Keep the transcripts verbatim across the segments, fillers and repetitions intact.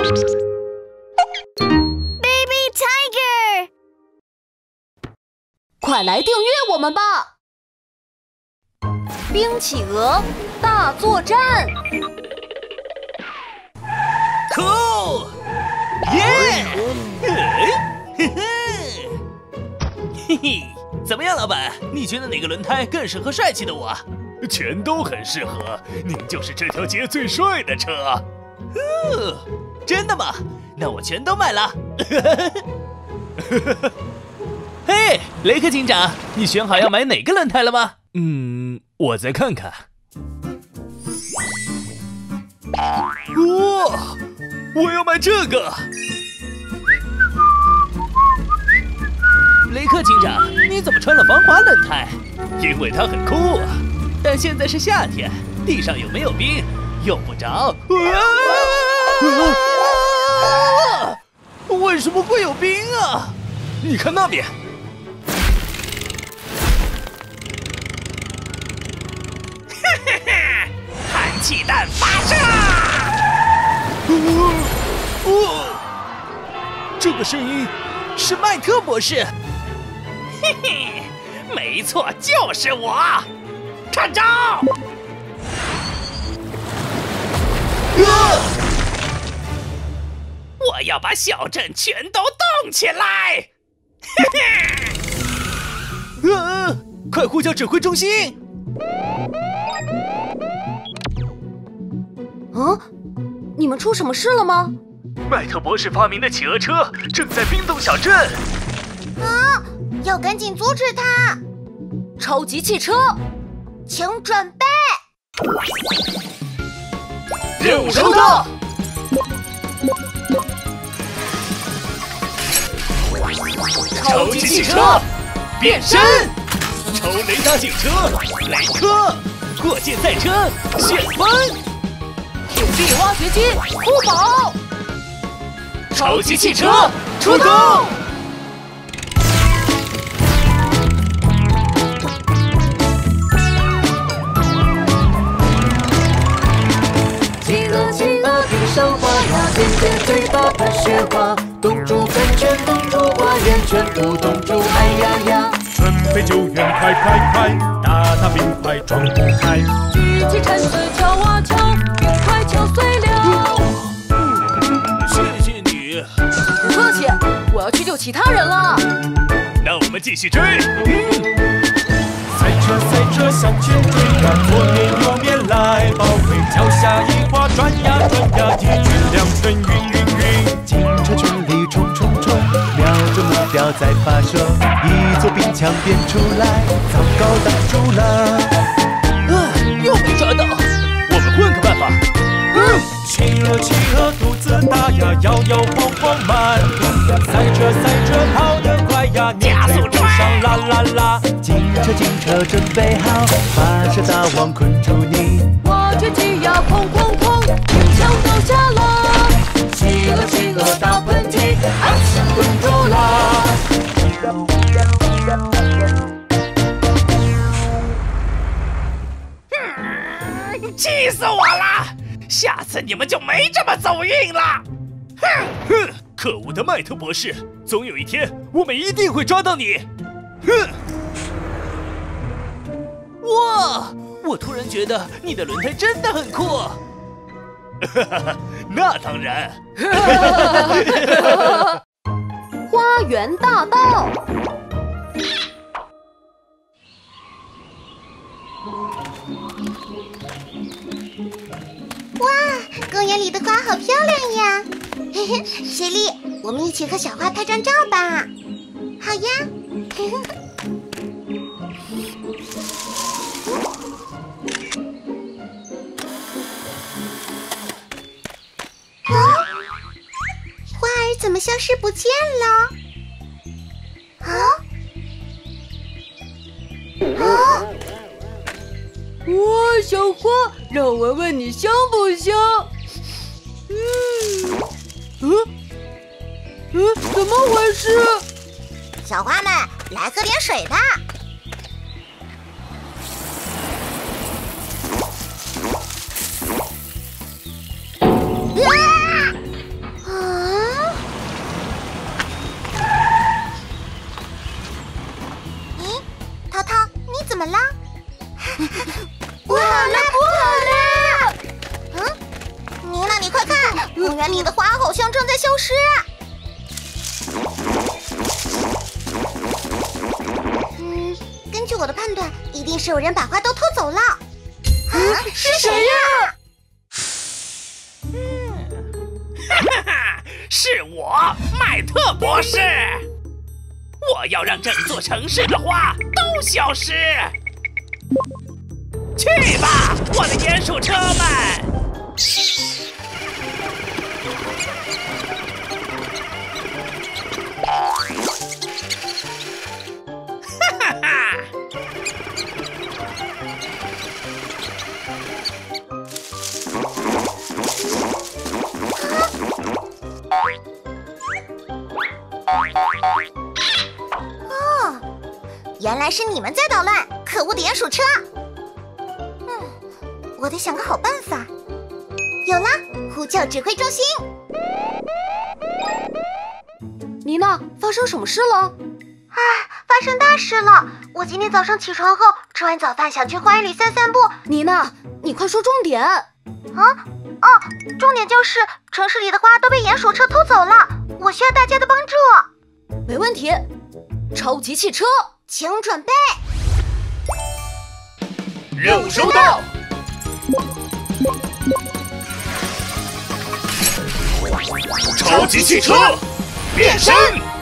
Baby Tiger， 快来订阅我们吧！冰企鹅大作战 ，Cool， 耶！嘿嘿，嘿嘿，怎么样，老板？你觉得哪个轮胎更适合帅气的我？ 全都很适合，您就是这条街最帅的车。 哦，真的吗？那我全都买了。嘿，雷克警长，你选好要买哪个轮胎了吗？ 嗯，我再看看。 哇，我要买这个。雷克警长，你怎么穿了防滑轮胎？ 因为它很酷啊。 但现在是夏天，地上有没有冰？用不着。啊！为什么会有冰啊？ 你看那边。 哈哈哈！氦气弹发射！ 哦哦，这个声音是麦特博士。嘿嘿，没错，就是我。看招！啊！我要把小镇全都动起来！ 啊！快呼叫指挥中心！ 啊！你们出什么事了吗？ 麦特博士发明的企鹅车正在冰冻小镇。 啊！要赶紧阻止它！ 超级汽车， 请准备。 任务收到。超级汽车变身，超雷达警车雷科，过界赛车旋风， 土地挖掘机酷宝， 超级汽车出动。 上花呀，尖尖嘴巴喷雪花，冻住喷泉，冻住花园，全部冻住，哎呀呀！ 准备救援，快快快，大大冰块装不开。 举起铲子敲啊敲，冰块敲碎了。 谢谢你。 不客气，我要去救其他人了。 那我们继续追。 赛车赛车向前追呀，左面右面来包围，脚下一滑转呀转呀，一举两全晕晕晕。 警车全力冲冲冲，瞄准目标再发射，一座冰墙变出来，糟糕挡住了。 啊，又没抓到， 我们换个办法。 嗯，企鹅企鹅肚子大呀，摇摇晃晃慢动呀，赛车赛车跑得快呀， 加速追上啦啦啦。 警车警车准备好，发射大网困住你。 挖掘机呀，哐哐哐，冰墙倒下了。 企鹅企鹅打喷嚏，啊，困住了。 嗯，气死我了！下次你们就没这么走运了。 哼哼，可恶的麦特博士，总有一天我们一定会抓到你。哼！ 哇，我突然觉得你的轮胎真的很酷。 哈哈哈，那当然。 花园大道。 哇，公园里的花好漂亮呀！嘿嘿，雪莉，我们一起和小花拍张照吧。好呀。嘿嘿。啊，花儿怎么消失不见了？啊？啊？ 哇，小花，让我闻闻你香不香？嗯，嗯，嗯，怎么回事？ 小花们，来喝点水吧。啊！ 公园里的花好像正在消失。嗯，根据我的判断，一定是有人把花都偷走了。啊，是谁呀？ 哈哈，是我，麦特博士。我要让整座城市的花都消失。去吧，我的鼹鼠车们！哈哈哈！ 哦，原来是你们在捣乱！可恶的鼹鼠车！嗯，我得想个好办法。有了，呼叫指挥中心。 妮娜，发生什么事了？ 唉，发生大事了！我今天早上起床后，吃完早饭想去花园里散散步。 妮娜，你快说重点！ 啊哦，重点就是城市里的花都被鼹鼠车偷走了，我需要大家的帮助。 没问题，超级汽车， 请准备。 任务收到。超级汽车变身。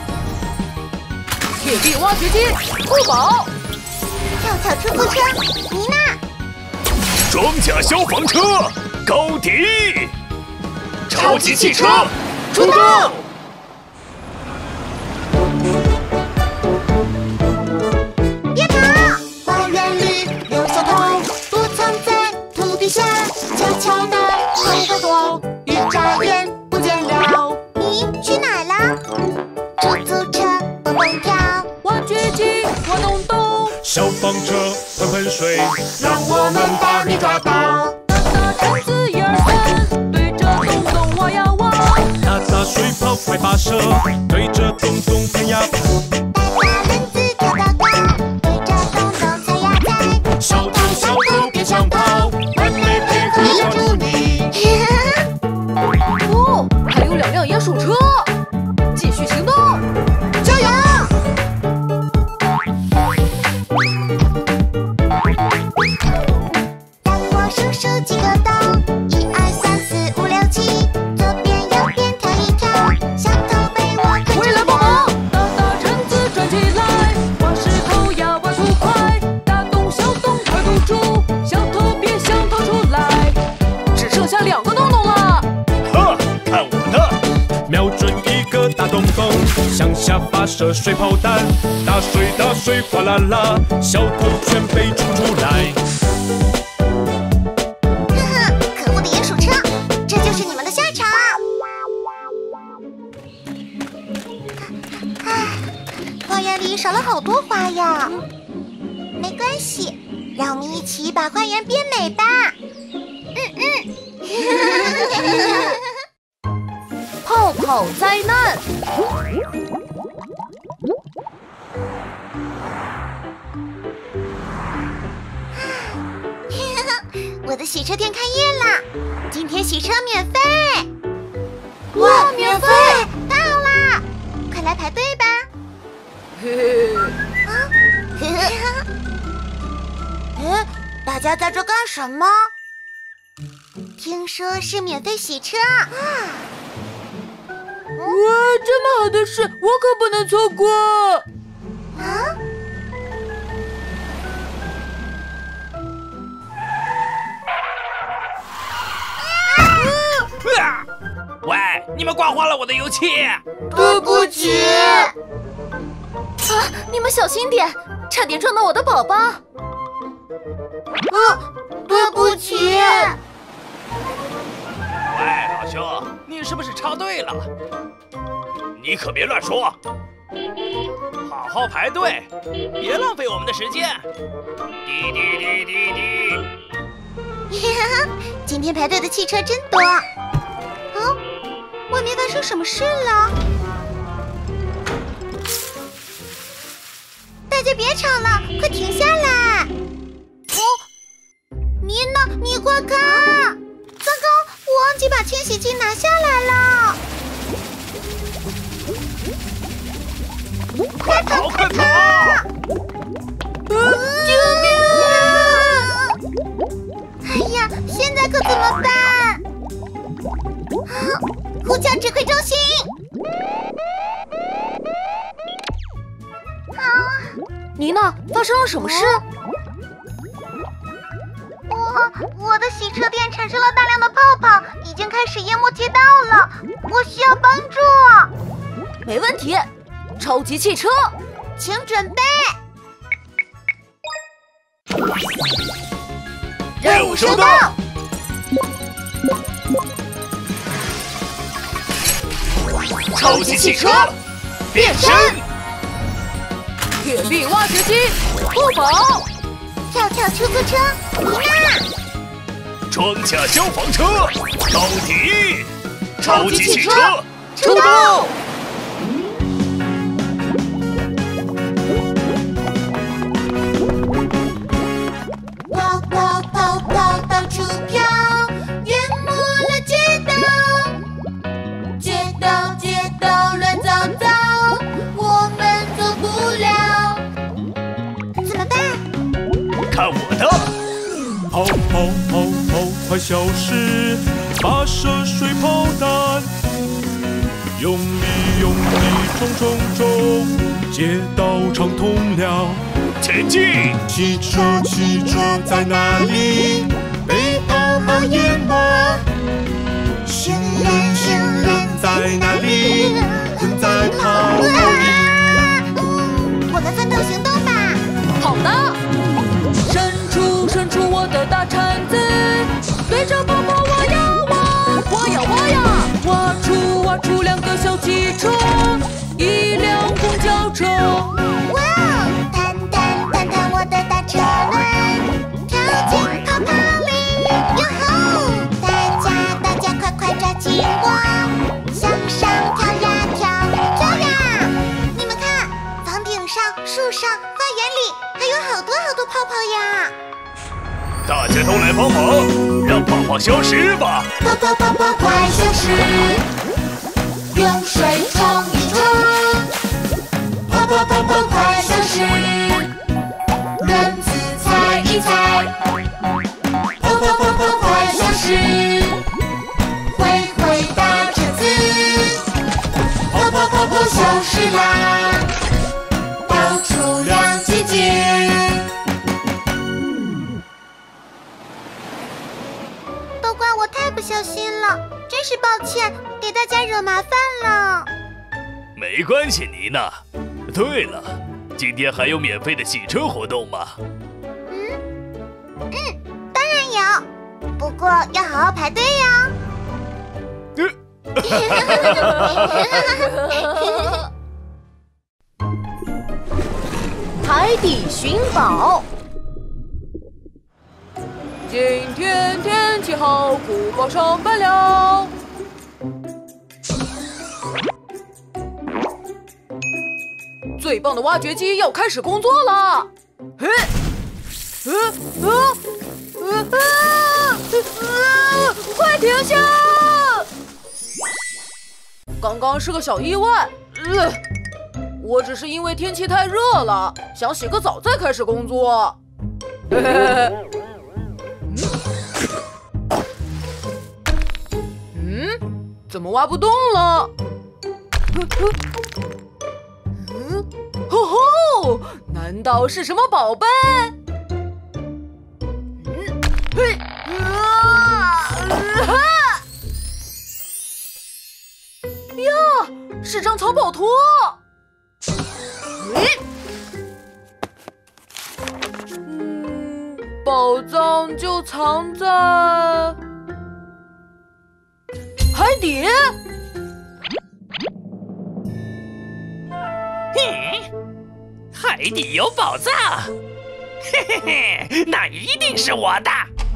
铁地挖掘机，酷宝， 跳跳出租车，妮娜， 装甲消防车，高迪，超级汽车出动！ 别跑！花园里有小偷，躲藏在土底下，悄悄地偷个躲，一眨眼不见了。咦，去哪儿了？出租车蹦蹦跳。 挖掘机挖洞洞， 消防车喷喷水，让我们把你抓到。 大铲子一二三，对着洞洞挖呀挖。 大大水泡快把手，对着洞洞喷呀喷。 大大轮子跳高高，对着洞洞踩呀踩。 小偷小偷别想跑，完美配合抓住你。 哦，还有两辆鼹鼠车，继续行动， 加油！让我数数几个洞，一二三四五六七，左边右边跳一跳，小偷被我看回来住帮忙了。！ 大大铲子转起来，挖石头呀挖出快，大洞小洞快堵住，小偷别想逃出来。只剩下两个洞洞了， 哈，看我的！ 瞄准一个大洞洞，向下发射水炮弹，大水大水哗啦啦，小偷全被冲出来。 呵呵，可恶的鼹鼠车，这就是你们的下场！唉，花园里少了好多花呀。没关系，让我们一起把花园变美吧。嗯嗯。 泡泡灾难。 我的洗车店开业啦！今天洗车免费！ 哇，免费！ 太好啦！快来排队吧！ 嘿嘿， 哎，大家在这干什么？听说是免费洗车啊！ 哇，这么好的事，我可不能错过！ 啊！ 啊！喂，你们刮花了我的油漆！ 对不起。 啊，你们小心点，差点撞到我的宝宝。 啊，对不起。 喂，老兄，你是不是插队了？你可别乱说，好好排队，别浪费我们的时间。滴滴滴滴滴。 今天排队的汽车真多。哦，外面发生什么事了？大家别吵了，快停下来！哦，妮娜，你快看！糟糕，我忘记把清洗剂拿下来呼叫指挥中心。啊， 妮娜，发生了什么事？ 我我的洗车店产生了大量的泡泡，已经开始淹没街道了，我需要帮助。 没问题，超级汽车， 请准备。 任务收到。超级汽车变身， 铁臂挖掘机不跑， 跳跳出租车妮娜， 装甲消防车到底，超级汽车出动！ 跑跑跑跑到处飘，淹没了街道，街道街道乱糟糟，我们走不了，怎么办？ 看我的！ 跑跑跑跑，快消失！发射水炮弹，用力用力冲冲冲，街道畅通了。 前进！ 汽车汽车在哪里？被泡泡淹没。行人行人在哪里？困在泡泡里。 我们分头行动吧。 好的，伸出伸出我的大铲子，对着泡泡挖呀挖，挖呀挖呀，挖出挖出两个小汽车，一辆公交车。 哇哦，弹弹弹弹我的大车轮，跳进泡泡里，哟吼！大家大家快快抓紧我，向上跳呀跳，跳呀！你们看，房顶上、树上、花园里还有好多好多泡泡呀！ 大家都来帮忙，让泡泡消失吧！ 泡泡泡泡快消失，用水冲一冲。泡泡泡泡快消失，轮子踩一踩。泡泡泡泡快消失，挥挥大铲子。泡泡泡泡消失啦，到处亮晶晶。都怪我太不小心了，真是抱歉，给大家惹麻烦了。 没关系，妮娜。对了，今天还有免费的洗车活动吗？ 嗯嗯，当然有，不过要好好排队哟。 海底寻宝。今天天气好，古堡上班了。最棒的挖掘机要开始工作了！嘿，呃呃呃啊！呃，快停下！刚刚是个小意外，呃，我只是因为天气太热了，想洗个澡再开始工作。嘿嘿嘿。嗯，怎么挖不动了？嗯，吼吼，难道是什么宝贝？嗯，嘿，啊，啊呀，是张藏宝图。嗯，宝藏就藏在海底。 嘿，海底有宝藏，嘿嘿嘿，那一定是我的。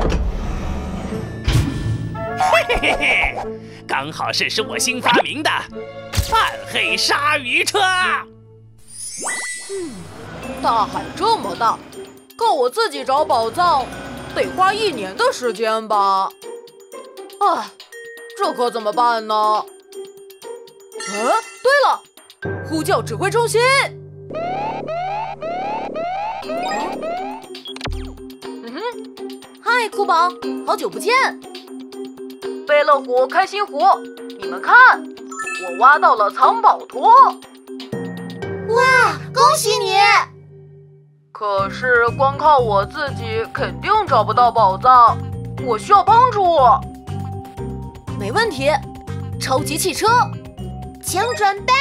嘿嘿嘿嘿，刚好是是我新发明的暗黑鲨鱼车。 嗯，大海这么大，够我自己找宝藏，得花一年的时间吧。唉，这可怎么办呢？啊，对了，呼叫指挥中心。嗯哼，嗨，酷宝，好久不见。贝乐湖、开心湖， 你们看，我挖到了藏宝托。 哇，恭喜你！ 可是光靠我自己肯定找不到宝藏，我需要帮助。没问题，超级汽车， 请准备。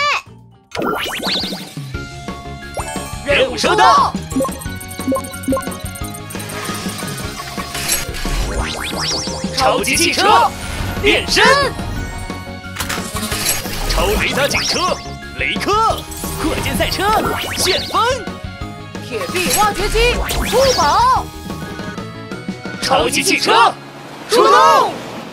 任务收到。超级汽车变身，超雷达警车雷克，火箭赛车旋风， 铁臂挖掘机出宝， 超级汽车出动！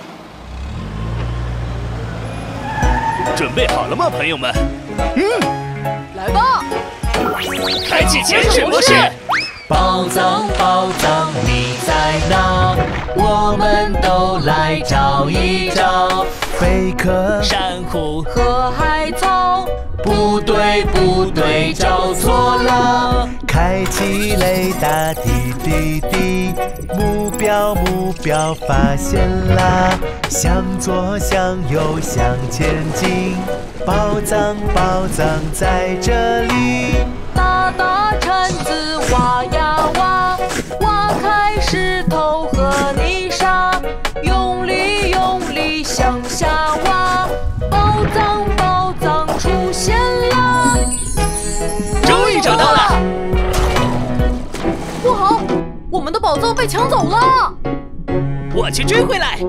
准备好了吗，朋友们？嗯， 来吧！ 开启潜水模式。 宝藏宝藏你在哪？我们都来找一找。贝壳珊瑚和海草， 不对不对，找错了。开启雷达，滴滴滴，目标目标发现啦！向左向右向前进，宝藏宝藏在这里。 大大铲子挖呀挖，挖开石头和泥沙，用力用力向下挖，宝藏宝藏出现了！ 终于找到了！ 不好，我们的宝藏被抢走了！ 我去追回来！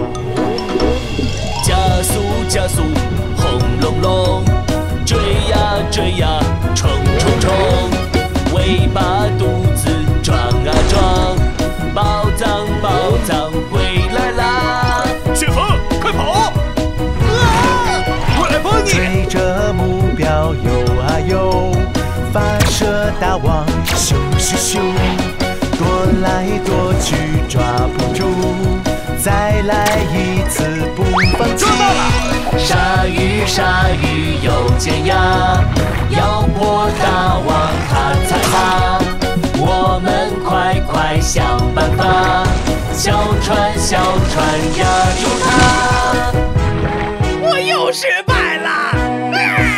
加速加速，轰隆隆，追呀追呀，冲冲冲，尾巴肚子撞啊撞，宝藏宝藏回来啦！旋风，快跑！啊！我来帮你！ 追着目标游啊游，发射大网，咻咻咻，躲来躲去抓不住，再来一次不放弃。鲨鱼鲨鱼有尖牙，要破大网它才怕。我们快快想办法，小船小船压住它。 我又失败了！啊！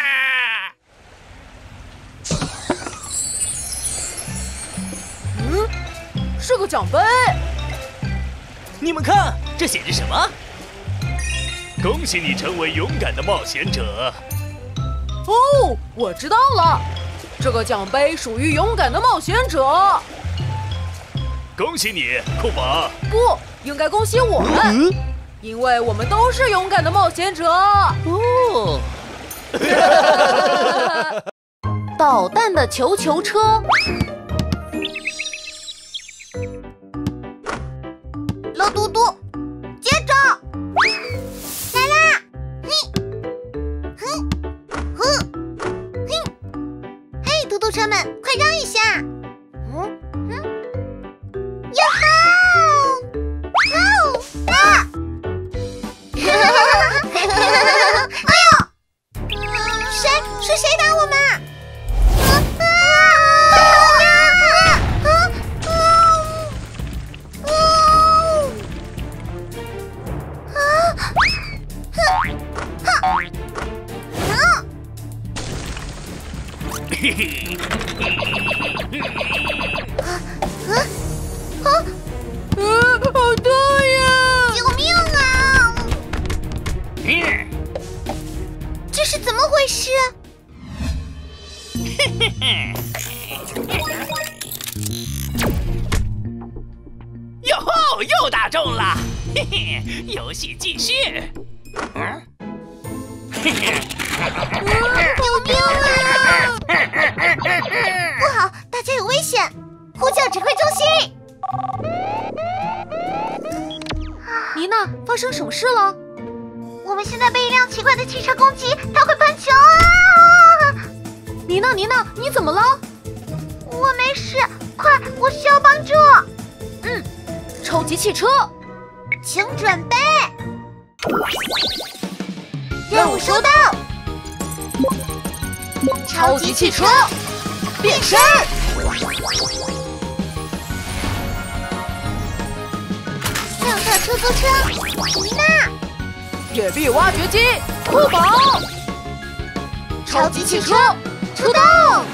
嗯，是个奖杯。 你们看，这写着什么？恭喜你成为勇敢的冒险者。 哦，我知道了，这个奖杯属于勇敢的冒险者。 恭喜你，库宝。 不，应该恭喜我们， 嗯、 因为我们都是勇敢的冒险者。 哦。 捣蛋的球球车。 乐嘟嘟，接着来啦！嘿，哼，哼，哼，嘿，嘟嘟车们，快让一下！嗯嗯，哟吼！哦啊！哎呦！谁是谁打我们？啊啊！啊啊！ 嘿嘿， 啊啊！ 呃，好痛呀！ 救命啊！ 嗯， 这是怎么回事？ 哟吼，又打中了！嘿嘿，游戏继续。嗯，嘿嘿。 救命啊！不好，大家有危险！呼叫指挥中心。 妮娜，发生什么事了？ 我们现在被一辆奇怪的汽车攻击，它会喷球啊！ 妮娜，妮娜，你怎么了？ 我没事，快，我需要帮助。 嗯，超级汽车， 请准备。任务收到。 超级汽车变身。 亮色出租车，妮娜。 铁臂挖掘机，酷宝！超级汽车出动！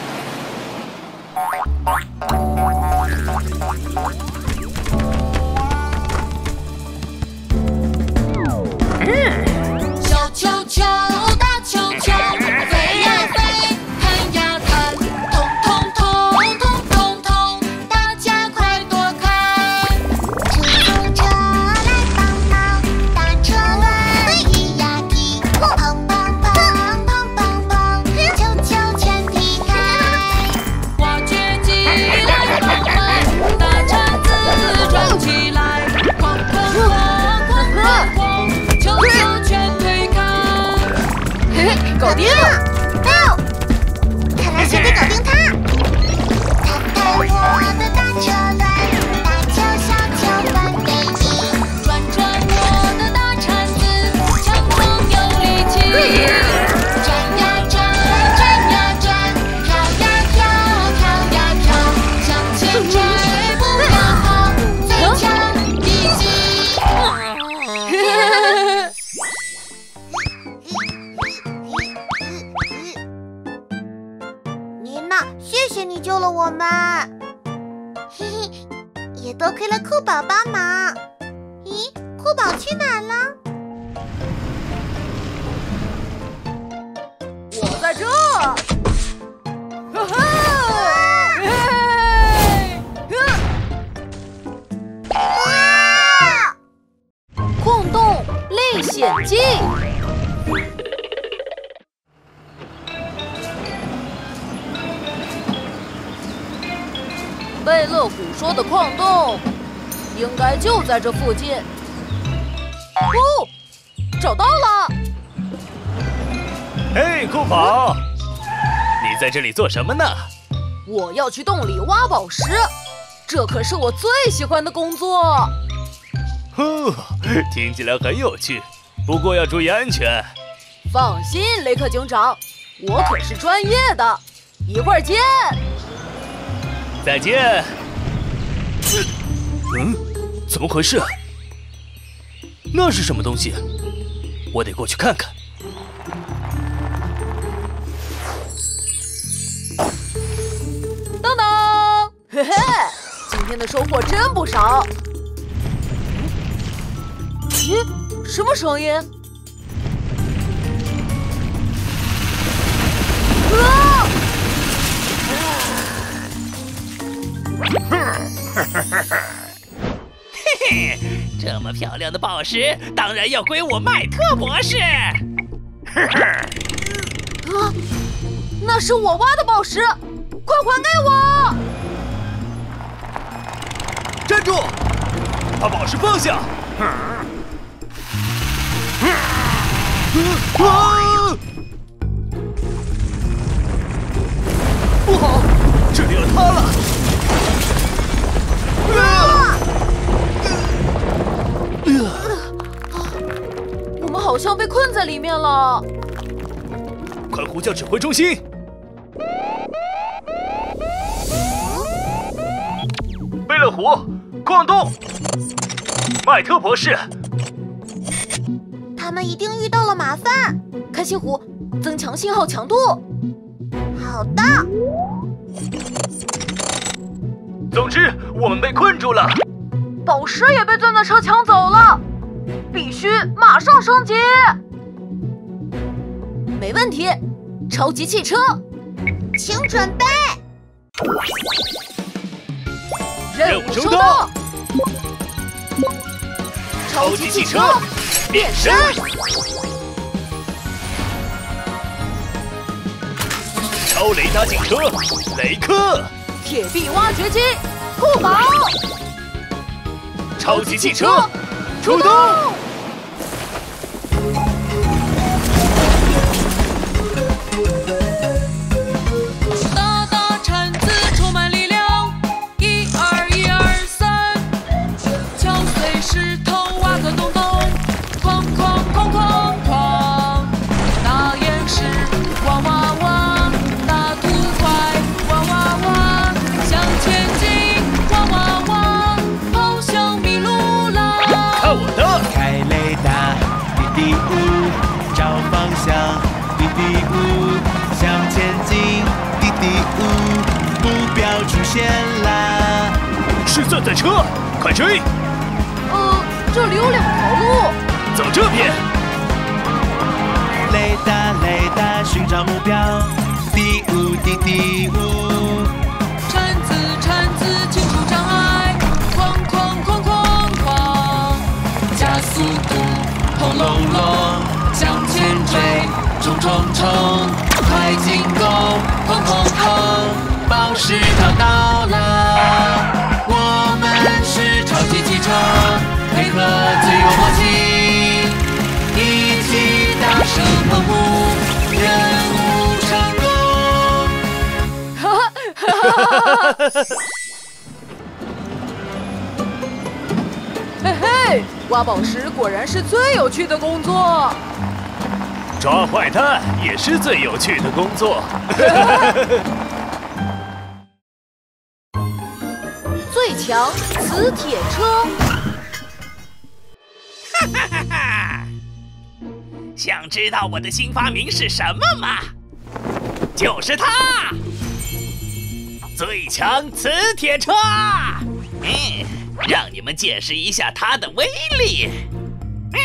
小球球，大球球，飞呀飞，弹呀弹，通通通通通通，大家快躲开！出租车来帮忙，大车轮踢呀踢，砰砰砰砰砰砰，球球全踢开。 挖掘机来帮忙，大铲子转起来，哐哐哐哐哐哐，球球全推开。 嘿嘿，搞定了！ 哦，看来先得搞定它。拍拍我的大车轮，大球小球分给你。 转转我的大铲子，强壮有力气。 转呀转，转呀转，跳呀跳，跳呀跳，向前追，不要跑，最强一击。妮娜，谢谢你救了我们。嘿嘿，也多亏了酷宝帮忙。咦，酷宝去哪了？ 我在这！哈哈！嘿嘿！ 啊！ 矿洞历险记。贝勒虎说的矿洞，应该就在这附近。哦，找到了！ 嘿，酷宝，你在这里做什么呢？ 我要去洞里挖宝石，这可是我最喜欢的工作。 呼，听起来很有趣，不过要注意安全。 放心，雷克警长，我可是专业的。一会儿见。 再见。嗯，怎么回事？那是什么东西？我得过去看看。 当当，嘿嘿，今天的收获真不少。咦，什么声音？啊！ 嘿嘿，这么漂亮的宝石，当然要归我麦特博士。 啊，那是我挖的宝石，快还给我！ 站住！把宝石放下！啊！不好，这里要塌了！啊！ 我们好像被困在里面了。 快呼叫指挥中心！贝勒虎，矿洞，麦特博士， 他们一定遇到了麻烦。 开心虎，增强信号强度。 好的。 总之，我们被困住了。 宝石也被钻钻车抢走了，必须马上升级。没问题，超级汽车， 请准备。 任务收到。超级汽车变身。 超雷达警车，雷克。 铁臂挖掘机，酷宝。 超级汽车出动！ 大大铲子充满力量，一二一二三，敲碎石头挖个洞洞，哐哐哐哐哐，大岩石挖挖挖，大土块挖挖挖，向前进挖挖挖，好像迷路了。 看我的！ 开是算算车，快追！ 呃，这里有两条路， 走这边。 雷达雷达，寻找目标，第五第第五。 铲子铲子，清除障碍，哐哐哐哐哐，加速度，轰隆隆，向前追，冲冲冲，快进攻，砰砰砰，宝石淘到了，我们是超级汽车，配合最有默契，一起达成任务，任务成功。 哈哈哈哈哈！嘿嘿，挖宝石果然是最有趣的工作。 抓坏蛋也是最有趣的工作。 最强磁铁车， 哈哈哈哈！想知道我的新发明是什么吗？就是它，最强磁铁车。嗯，让你们见识一下它的威力。嗯。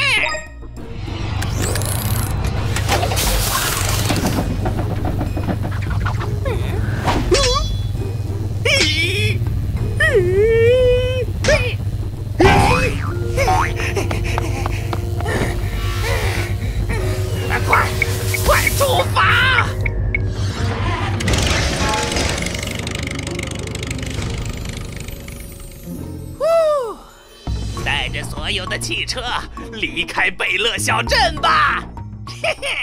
快，快出发！呼，带着所有的汽车离开贝勒小镇吧！嘿嘿。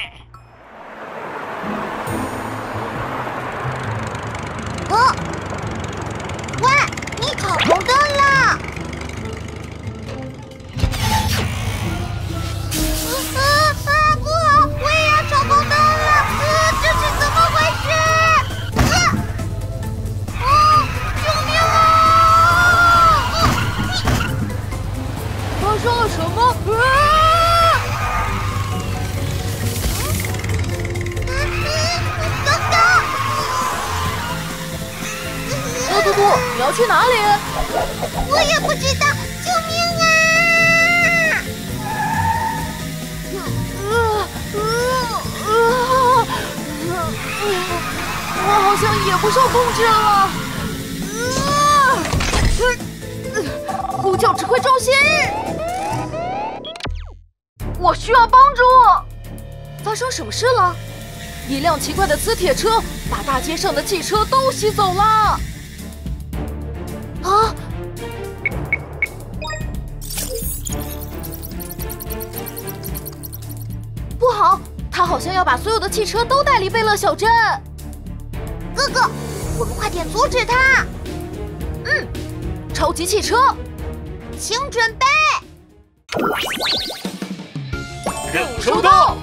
哦，喂，你闯红灯了！啊啊！不好，我也要闯红灯了！啊，这是怎么回事？啊！啊！救命啊！ 发生了什么？啊！ 哥哥！ 嘟嘟嘟，你要去哪里？ 我也不知道，救命啊！ 呃呃呃，我好像也不受控制了。呃，呼叫指挥中心，我需要帮助。发生什么事了？一辆奇怪的磁铁车把大街上的汽车都吸走了。啊！不好，他好像要把所有的汽车都带离贝勒小镇。 哥哥，我们快点阻止他！ 嗯，超级汽车， 请准备。 任务收到。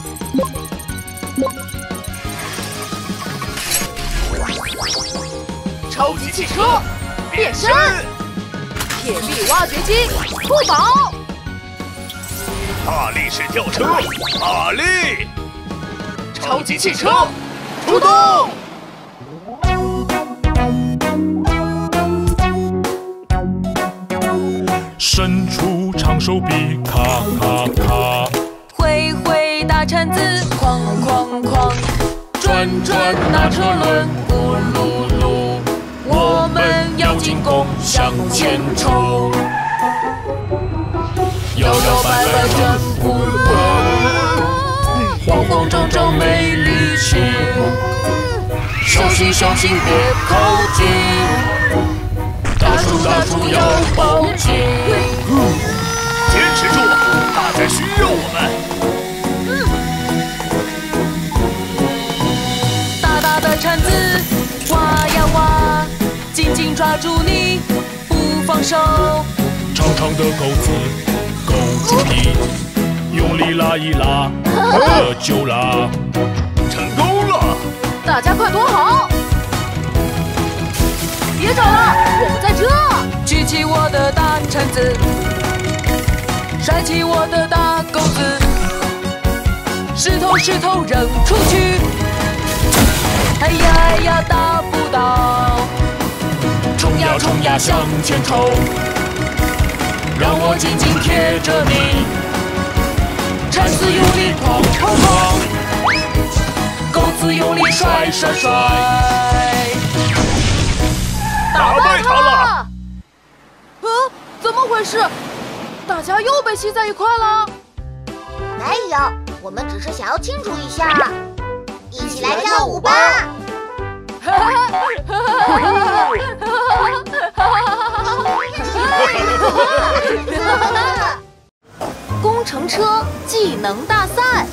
超级汽车变身，铁臂挖掘机酷宝， 大力士吊车，马力！ 超级汽车出动！ 伸出长手臂，咔咔咔， 挥挥大铲子，哐哐哐，转转那车轮，咕噜噜，我们要进攻，向前冲，摇摇摆摆真不稳，慌慌张张没力气，小心小心别靠近，大叔大叔要报警。 坚持住，大家需要我们。 大大的铲子挖呀挖，紧紧抓住你不放手。 长长的钩子勾住你，用力拉一拉，这就拉。 成功了！ 大家快躲好！别找了，我们在这。 举起我的大铲子，甩起我的大钩子，石头石头扔出去，哎呀哎呀打不到， 冲呀冲呀向前冲，让我紧紧贴着你，铲子用力哐哐哐，钩子用力甩甩甩， 打败他了！ 啊，怎么回事？大家又被吸在一块了？ 没有，我们只是想要庆祝一下，一起来跳舞吧！ 工程车技能大赛。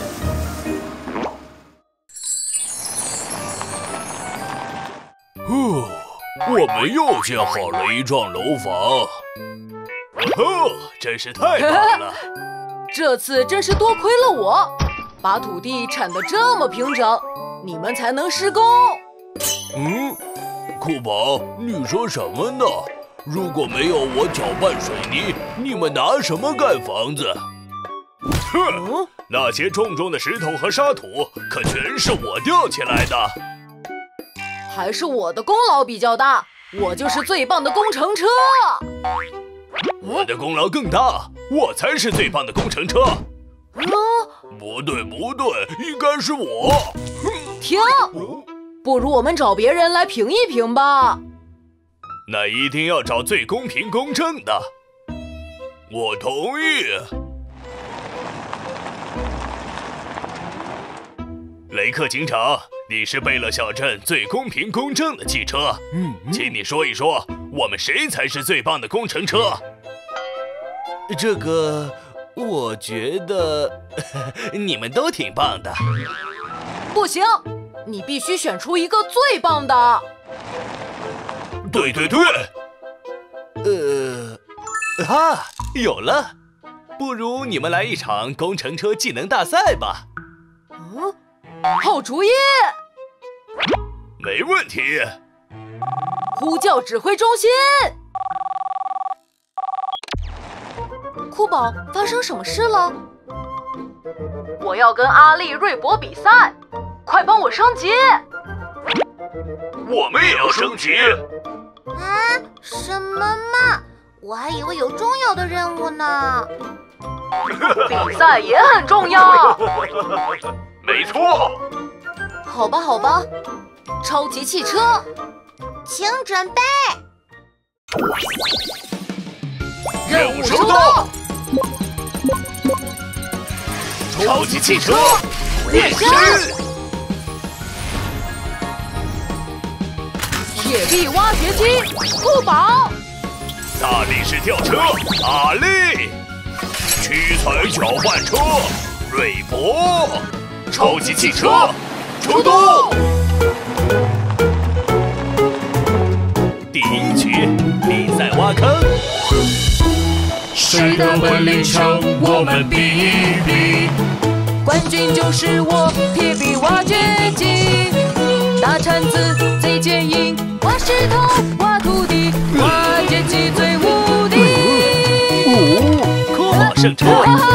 呼，我们又建好了一幢楼房。哦，真是太棒了！ 这次真是多亏了我，把土地铲得这么平整，你们才能施工。 嗯，酷宝，你说什么呢？如果没有我搅拌水泥，你们拿什么盖房子？ 哼，那些重重的石头和沙土可全是我吊起来的。 还是我的功劳比较大，我就是最棒的工程车。 我的功劳更大，我才是最棒的工程车。 嗯， 不对不对，应该是我。 停，不如我们找别人来评一评吧。 那一定要找最公平公正的。 我同意。 雷克警长，你是贝勒小镇最公平公正的汽车， 嗯，嗯请你说一说，我们谁才是最棒的工程车？ 这个，我觉得你们都挺棒的。 不行，你必须选出一个最棒的。 对对对。 呃，啊，有了，不如你们来一场工程车技能大赛吧。 嗯，好主意。 没问题。 呼叫指挥中心。酷宝，发生什么事了？我要跟阿丽、瑞博比赛，快帮我升级！ 我们也要升级。 啊，什么嘛！我还以为有重要的任务呢。 比赛也很重要。 没错。 好吧，好吧，超级汽车， 请准备。 任务收到。 超级汽车变身， 铁臂挖掘机，酷宝， 大力士吊车，阿力，屈才搅拌车，瑞博，超级汽车出动。第一局比赛挖坑， 谁的本领强，我们比一比。 冠军就是我，铁臂挖掘机，大铲子最坚硬，挖石头挖土地，挖掘机最无敌。 酷宝胜出。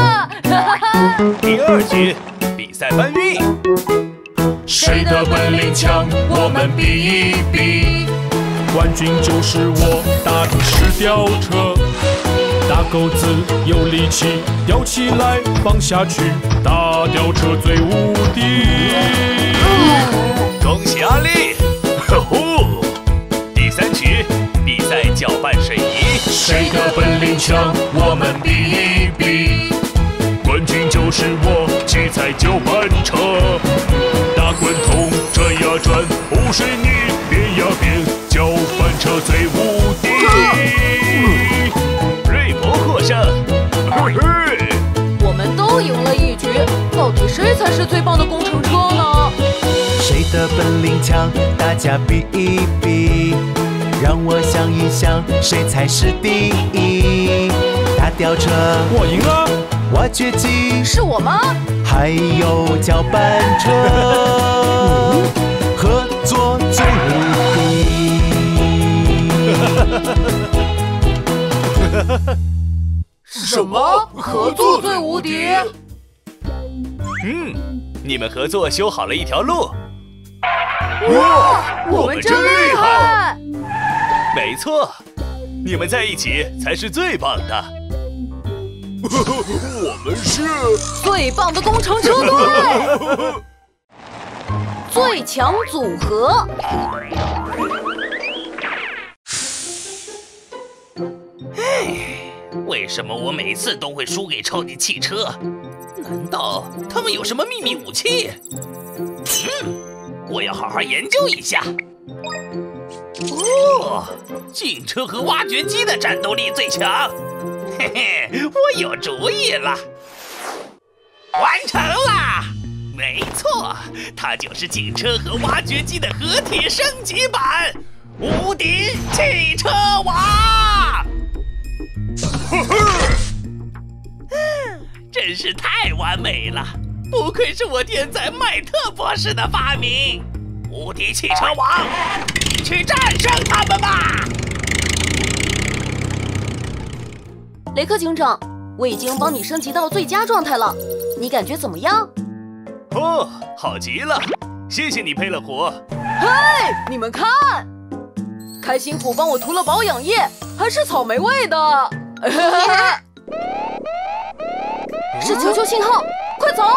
第二局比赛搬运， 谁的本领强，我们比一比。冠军就是我，大力士吊车。大钩子有力气，吊起来放下去，大吊车最无敌。 恭喜阿力！呵呼！第三局比赛搅拌水泥， 谁的本领强，我们比一比。冠军就是我，七彩搅拌车，大滚筒转呀转，铺水泥变呀变，搅拌车最无敌。 获胜！嘿嘿， 我们都赢了一局，到底谁才是最棒的工程车呢？ 谁的本领强，大家比一比。让我想一想，谁才是第一？大吊车， 我赢了。 挖掘机， 是我吗？ 还有搅拌车，合作最无敌。 什么？合作最无敌？ 嗯，你们合作修好了一条路。 哇，我们真厉害！ 没错，你们在一起才是最棒的。 我们是最棒的工程车队，最强组合。 唉，为什么我每次都会输给超级汽车？难道他们有什么秘密武器？嗯，我要好好研究一下。哦，警车和挖掘机的战斗力最强。嘿嘿，我有主意了，完成啦！没错，它就是警车和挖掘机的合体升级版——无敌汽车王！真是太完美了，不愧是我天才麦特博士的发明！无敌汽车王，去战胜他们吧！ 雷克警长，我已经帮你升级到最佳状态了，你感觉怎么样？ 哦，好极了，谢谢你配了活。 嘿，你们看，开心虎帮我涂了保养液，还是草莓味的。是求救信号，快走！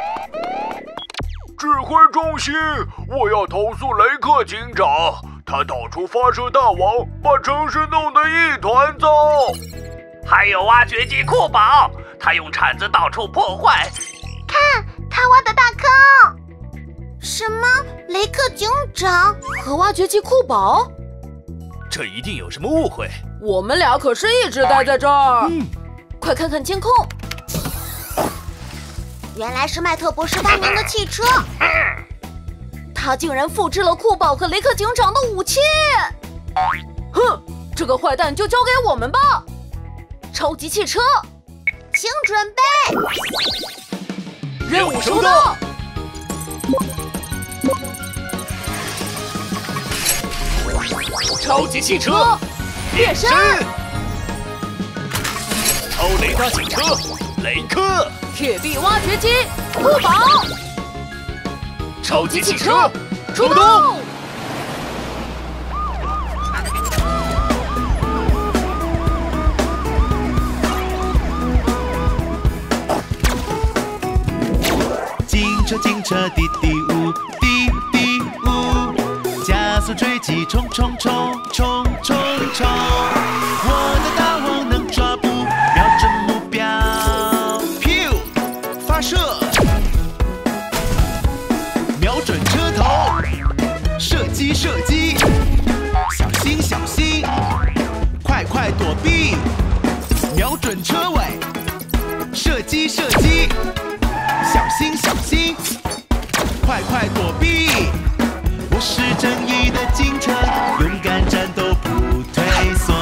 指挥中心，我要投诉雷克警长，他到处发射大网，把城市弄得一团糟。 还有挖掘机库宝，他用铲子到处破坏。 看，他挖的大坑。什么？雷克警长和挖掘机库宝？ 这一定有什么误会。 我们俩可是一直待在这儿。嗯，快看看监控。 原来是麦特博士发明的汽车。 他竟然复制了库宝和雷克警长的武器。哼，这个坏蛋就交给我们吧。超级汽车， 请准备， 任务收到。 超级汽车变身，超雷达警车雷克， 铁臂挖掘机库宝， 超级汽车出动。 警车警车滴滴呜，滴滴呜，加速追击，冲冲冲冲冲冲！我的大网能抓捕，瞄准目标，咻，发射，瞄准车头，射击射击，小心小心，快快躲避，瞄准车尾，射击射击。小心小心，快快躲避！我是正义的警车，勇敢战斗不退缩。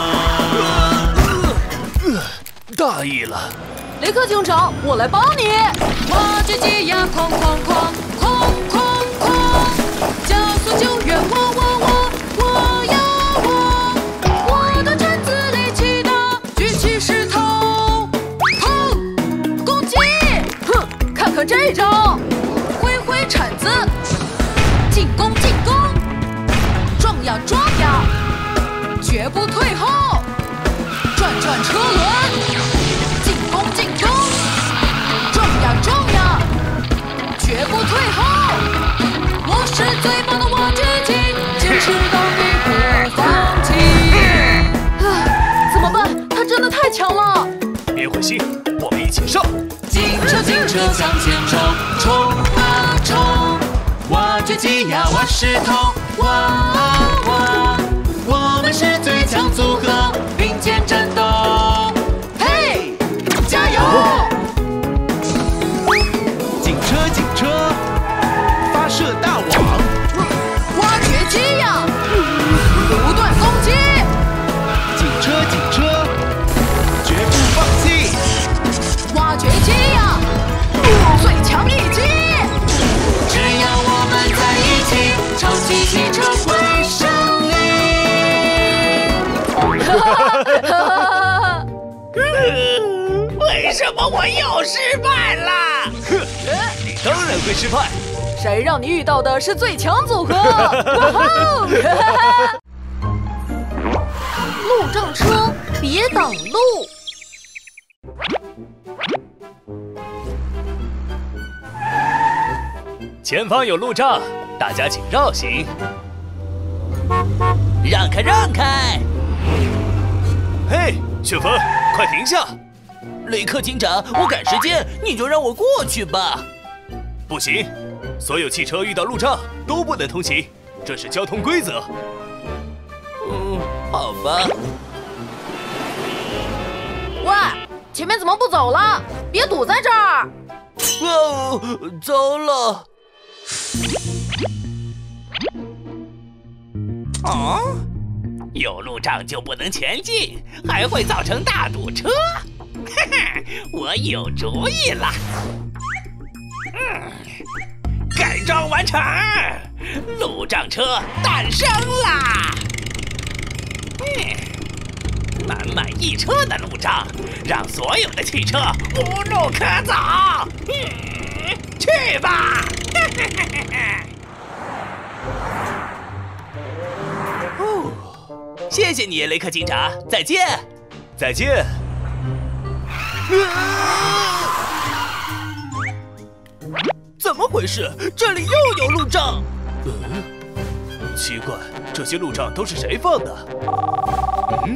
大意了， 雷克警长，我来帮你。 挖掘机呀，哐哐哐哐哐哐，加速救援，我我我我呀我，我的铲子力气大，举起石头，砰，攻击！ 哼，看看这招， 挥挥铲子，进攻进攻，撞呀撞呀，绝不退后，转转车轮，进攻进攻，撞呀撞呀，绝不退后。我是最棒的挖掘机，坚持到底不放弃。 唉，怎么办？他真的太强了！ 别灰心，我们一起上！ 警车警车向前冲，冲啊冲！挖掘机呀挖石头，挖啊挖！我们是最强组合，并肩战斗。嘿，加油！警车警车，发射大网！ 挖掘机呀，不断攻击！ 警车警车，绝不放弃！ 挖掘机呀，最强一击！ 只要我们在一起，超级汽车会胜利。 为什么我又失败了？ 哼，你当然会失败。 谁让你遇到的是最强组合？哇吼！ 路障车，别挡路。 前方有路障，大家请绕行。 让开，让开！ 嘿，旋风，快停下！ 雷克警长，我赶时间，你就让我过去吧。 不行，所有汽车遇到路障都不能通行，这是交通规则。 嗯，好吧。 喂，前面怎么不走了？别堵在这儿！ 哦，糟了！ 哦，有路障就不能前进，还会造成大堵车。哈哈，我有主意了。嗯，改装完成，路障车诞生啦！嗯，满满一车的路障，让所有的汽车无路可走。嗯，去吧！ 哦，谢谢你，雷克警长，再见。 再见。 怎么回事？这里又有路障。 嗯，奇怪，这些路障都是谁放的？嗯，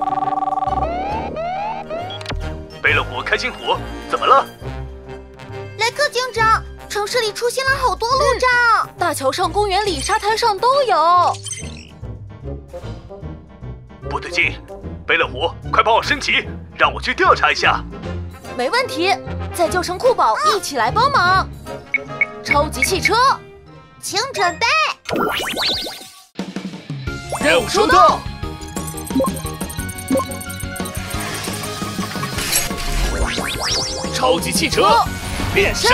贝勒虎、开心虎，怎么了？ 雷克警长，城市里出现了好多路障， 嗯、大桥上、公园里、沙滩上都有。 不对劲，贝勒虎，快帮我升级，让我去调查一下。 没问题，再叫上酷宝、嗯、一起来帮忙。超级汽车， 请准备。 任务收到。超级汽车变身。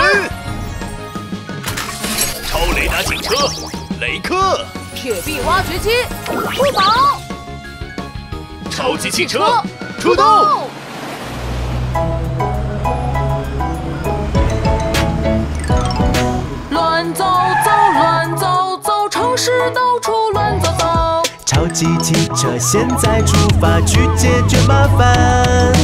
超雷达警车，雷克。 铁臂挖掘机，酷宝。 超级汽车出动！ 乱走走，乱走走，城市到处乱走走。 超级汽车现在出发，去解决麻烦。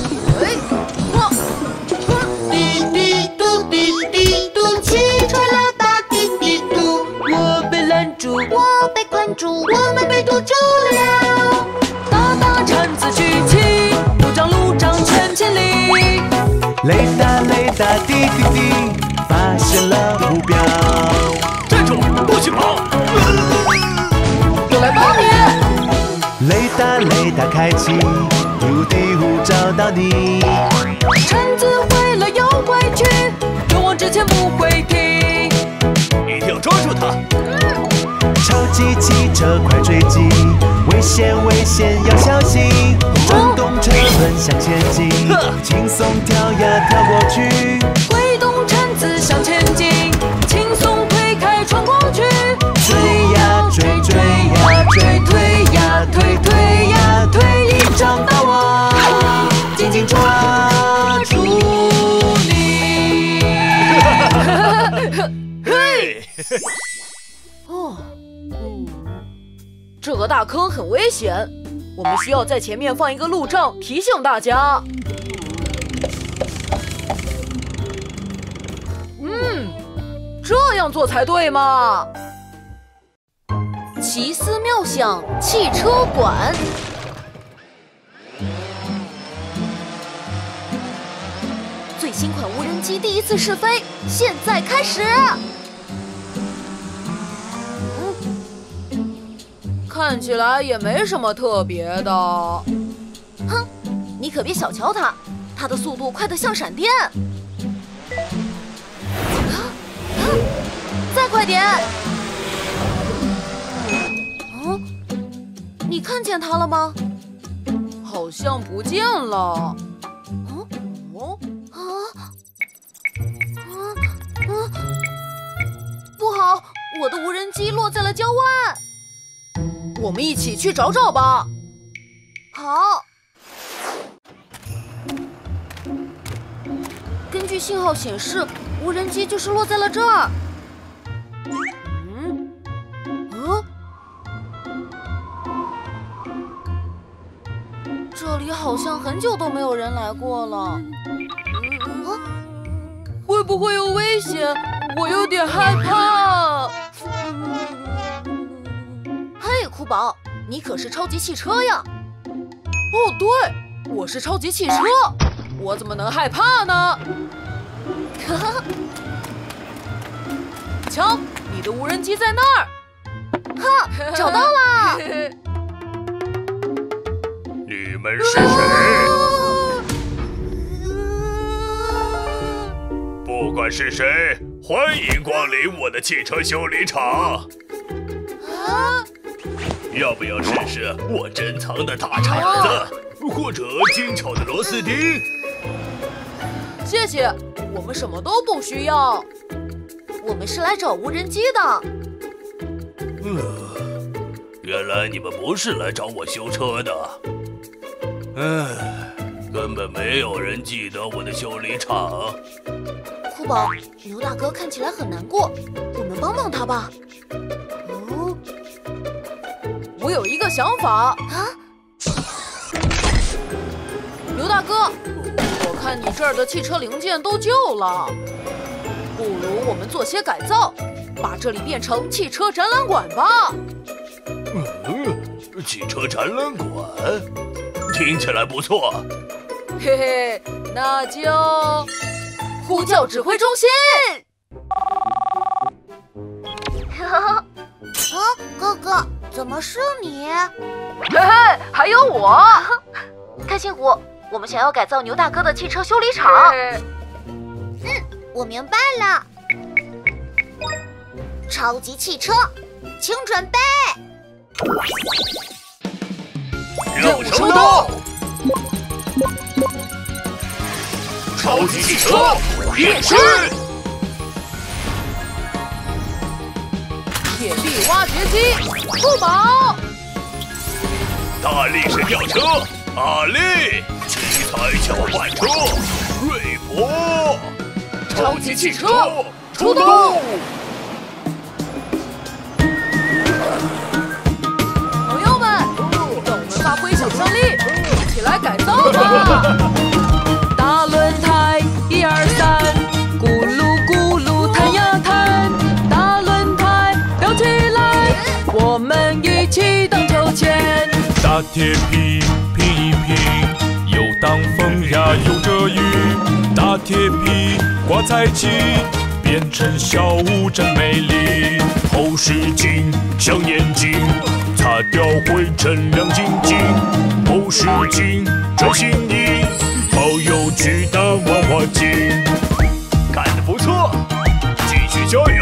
滴滴嘟，滴滴嘟，汽车老大滴滴嘟。 我被拦住， 我被困住，我们被堵住了。 大大铲子举起，路障路障全清理。 雷达雷达滴滴滴，发现了目标。 站住，不许跑！ 我来帮你。 雷达雷达开启，嘟滴呼找到你。 铲子回了又回去，勇往直前不会停。 一定要抓住它！ 超级汽车快追击，危险危险要小心，转动车轮向前进，轻松跳呀跳过去， 挥动铲子向前进，轻松推开穿过去， 追呀追追呀追，推呀推推呀推，一找到我，紧紧抓住你。 嘿， 哦，嗯，这个大坑很危险，我们需要在前面放一个路障，提醒大家。嗯，这样做才对嘛。奇思妙想汽车馆。最新款无人机第一次试飞，现在开始。看起来也没什么特别的。哼，你可别小瞧它，它的速度快得像闪电。啊啊！再快点！嗯，你看见它了吗？好像不见了。嗯哦啊啊啊！不好，我的无人机落在了郊外。我们一起去找找吧。好。根据信号显示，无人机就是落在了这儿。嗯，嗯， 里好像很久都没有人来过了。会不会有危险？我有点害怕。嘿，酷宝，你可是超级汽车呀！哦，对，我是超级汽车，我怎么能害怕呢？瞧，你的无人机在那儿。哈，找到了。 你们是谁？不管是谁，欢迎光临我的汽车修理厂。 啊！ 要不要试试我珍藏的大铲子，或者精巧的螺丝钉？ 谢谢，我们什么都不需要。我们是来找无人机的。 呃，原来你们不是来找我修车的。唉，根本没有人记得我的修理厂。 酷宝，牛大哥看起来很难过，我们帮帮他吧。哦，我有一个想法啊！牛大哥，我看你这儿的汽车零件都旧了，不如我们做些改造，把这里变成汽车展览馆吧。 嗯，汽车展览馆听起来不错。 嘿嘿，那就呼叫指挥中心。 啊，哥哥，怎么是你？ 嘿嘿，还有我。开心果，我们想要改造牛大哥的汽车修理厂。 嗯，我明白了。超级汽车，请准备。 任务收到。超级汽车变身。 铁臂挖掘机，酷宝。 大力神吊车，阿力。奇才搅拌车，瑞博。 超级汽车出动。朋友们，让我们发挥想象力，一起来改造吧！ 大轮胎，一二三，咕噜咕噜弹呀弹，大轮胎摇起来，我们一起荡秋千。 大铁皮拼一拼，又挡风呀又遮雨，大铁皮挂在一起，变成小屋真美丽。后视镜像眼睛，擦掉灰尘亮晶晶。后视镜真新颖，好有趣的万花镜。干得不错，继续加油！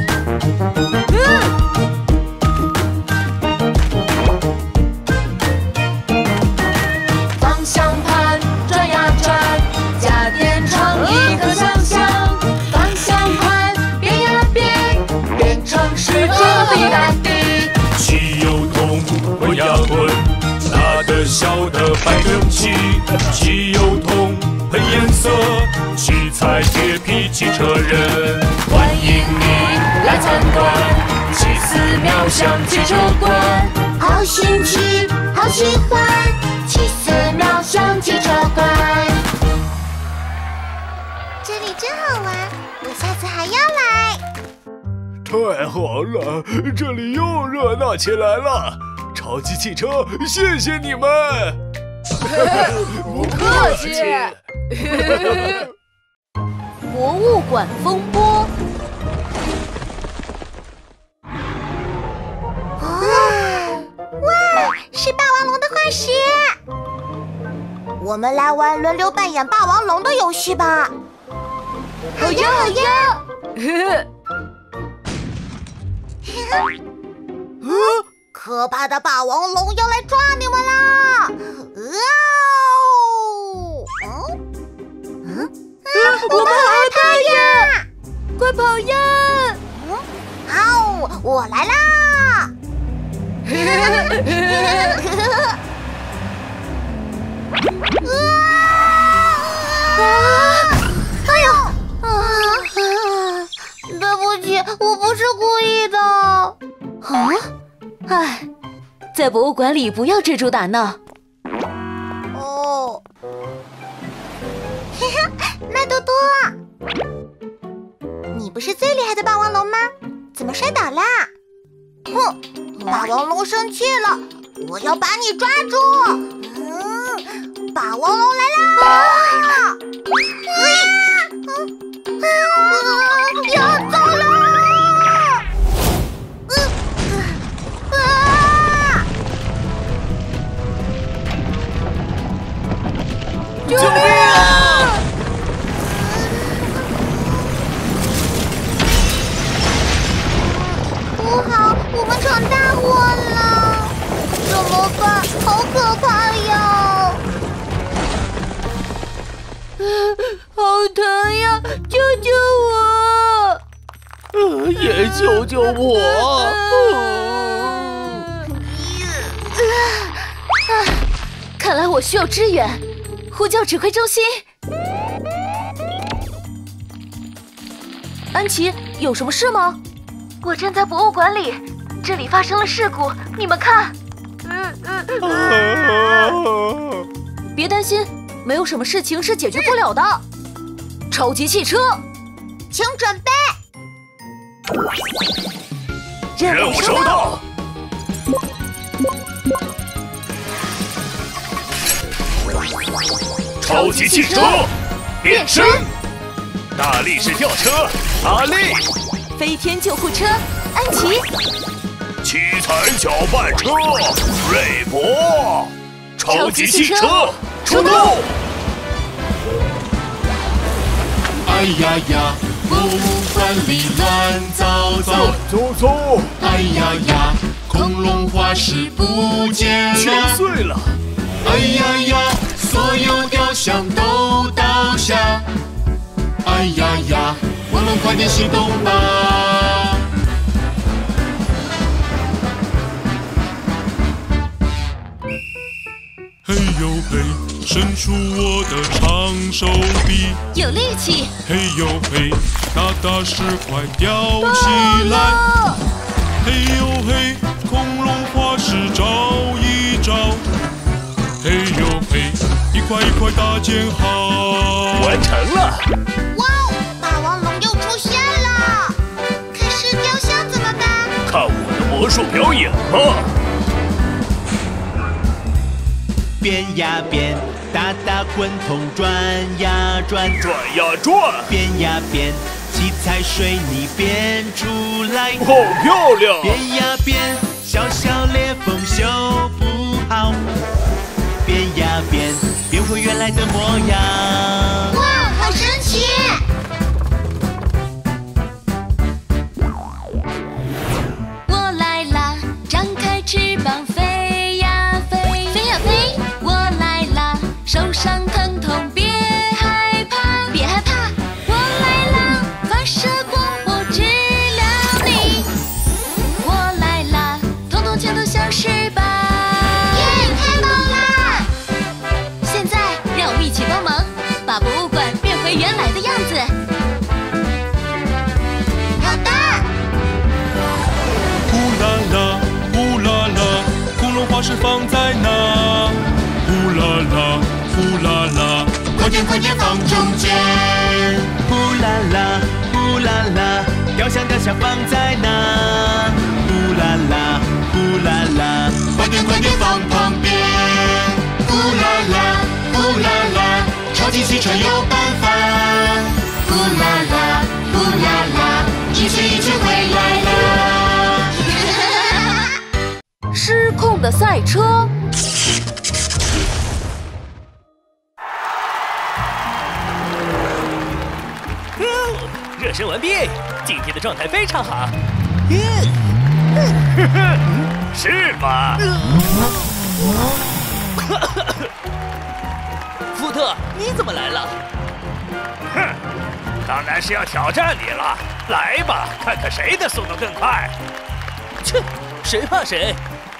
嗯。 方向盘转呀转，家电创意可想象。方向盘变呀变，变成世界的大地。 汽油桶滚呀滚，大的小的摆整齐。汽油桶喷颜色，七彩铁皮汽车人， 欢迎你来参观，奇思妙想汽车馆。 好新奇，好喜欢，奇思妙想汽车馆。这里真好玩，我下次还要来。 太好了，这里又热闹起来了。超级汽车，谢谢你们。 不客气。博物馆风波。 哦，哇，是霸王龙的化石。我们来玩轮流扮演霸王龙的游戏吧。好呀，好呀。可怕的霸王龙要来抓你们啦！哦，嗯嗯，我们好害怕呀！ 快跑呀！ 嗯，好，我来啦！啊！哎呦！啊！对不起，我不是故意的。 啊！唉，在博物馆里不要追逐打闹。 哦。 不是最厉害的霸王龙吗？怎么摔倒啦？哼，霸王龙生气了，我要把你抓住！嗯，霸王龙来啦！啊！啊！要走了！ 救命啊！ 不好，我们闯大祸了！怎么办？好可怕呀！ 好疼呀！救救我！ 呃，也救救我！ 看来我需要支援，呼叫指挥中心。安琪，有什么事吗？我正在博物馆里，这里发生了事故，你们看。别担心，没有什么事情是解决不了的。超级汽车， 请准备。 任务收到。超级汽车变身，大力士吊车阿力， 飞天救护车安琪， 七彩搅拌车瑞博，超级汽车出动！ 哎呀呀，博物馆里乱糟糟， 乱糟糟！ 哎呀呀，恐龙化石不见了， 全碎了！ 哎呀呀，所有雕像都倒下！哎呀呀，我们快点行动吧！嘿呦嘿，伸出我的长手臂， 有力气！ 嘿呦嘿，大大石块吊起来！嘿呦嘿，恐龙化石找一找！嘿呦嘿，一块一块大建好， 完成了！ 哇哦，霸王龙又出现了！可是雕像怎么办？ 看我的魔术表演吧！ 变呀变，大大滚筒转呀转， 转呀转， 变呀变，七彩水泥变出来， 好漂亮！ 变呀变，小小裂缝修不好，变呀变，变回原来的模样。 哇，好神奇！ 我来啦，张开翅膀飞呀飞，飞呀飞！我来啦，受伤疼痛别害怕，别害怕！我来啦，发射光波治疗你。我来啦，统统全都消失吧！ 耶，太棒啦！ 现在让我们一起帮忙，把博物馆变回原来的样子。 好的。 呼啦啦，呼啦啦，恐龙化石放在哪？呼啦啦，呼啦啦，快点快点放中间！ 呼啦啦，呼啦啦，雕像雕像放在哪？呼啦啦，呼啦啦， 快点快点放旁边！呼啦啦，呼啦啦，超级汽车有办法！呼啦啦，呼啦啦，一切一切回来了！ 失控的赛车， 热身完毕，今天的状态非常好。是吗？ 福特，你怎么来了？ 哼，当然是要挑战你了。来吧，看看谁的速度更快。 切，谁怕谁？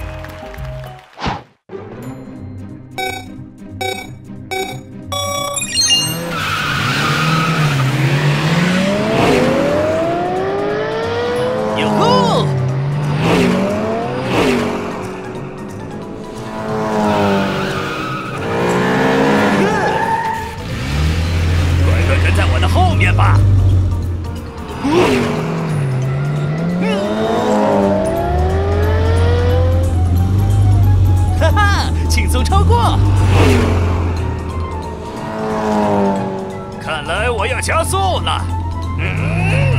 哟吼！ 乖乖跟在我的后面吧。 加速了。嗯。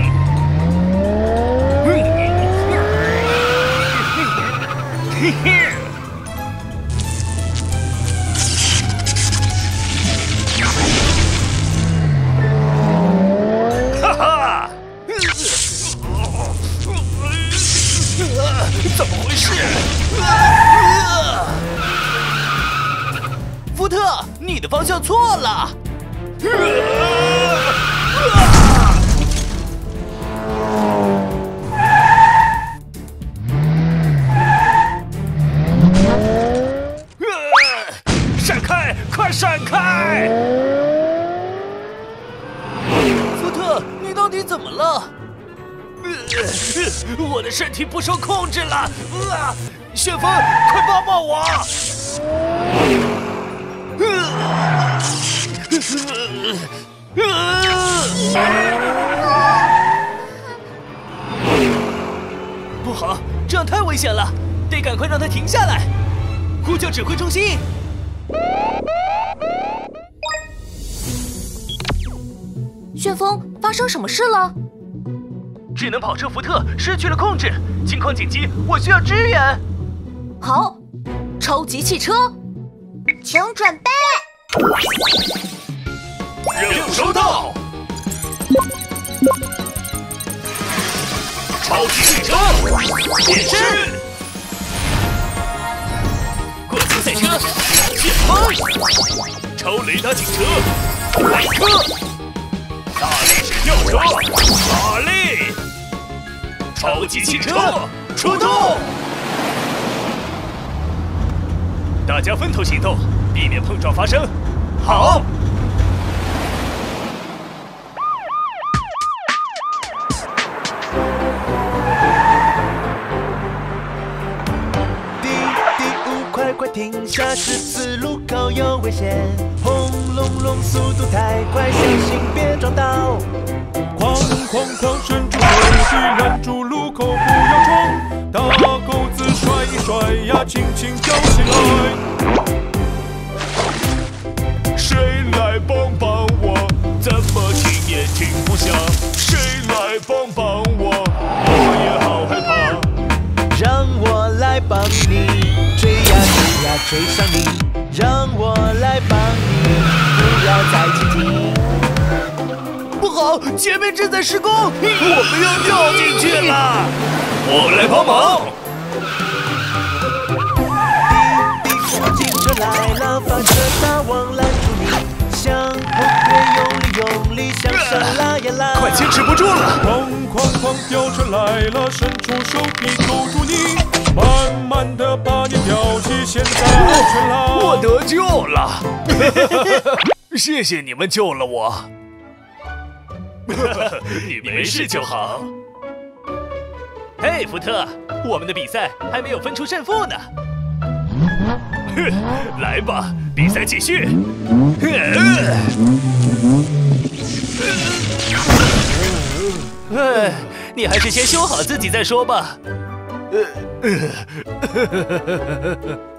嘿嘿，哈哈！怎么回事？ 福特，你的方向错了。 闪开！快闪开！ 福特，你到底怎么了？ 我的身体不受控制了！啊！旋风，快帮帮我！ 不好，这样太危险了，得赶快让它停下来！呼叫指挥中心！ 旋风，发生什么事了？ 智能跑车福特失去了控制，情况紧急，我需要支援。 好，超级汽车，请准备。 任务收到。超级汽车，变身。过速赛车，旋风。超雷达警车，来客。大力士吊车，马力。超级汽车出动！大家分头行动，避免碰撞发生。好。 滴滴五，快快停下！十字路口有危险！轰隆隆，速度太快，小心别撞到！ 哐哐哐，伸出手臂拦住路口，不要冲！大钩子甩一甩呀，轻轻飘起来。 谁来帮帮我？怎么停也停不下。谁来帮帮我？我也好害怕。 让我来帮你，追呀追呀追上你！让我来帮你，不要再停停。 不好，前面正在施工，我们要掉进去了！ 我来帮忙。 滴滴，警车来了，发射大网拦住你，向后越用力用力向上拉呀拉， 快坚持不住了！ 哐哐哐，吊车来了，伸出手臂勾住你，慢慢的把你吊起，现在安全啦！ 我得救了！谢谢你们救了我。你没事就好。嘿，福特，我们的比赛还没有分出胜负呢。来吧，比赛继续。 哎，你还是先修好自己再说吧。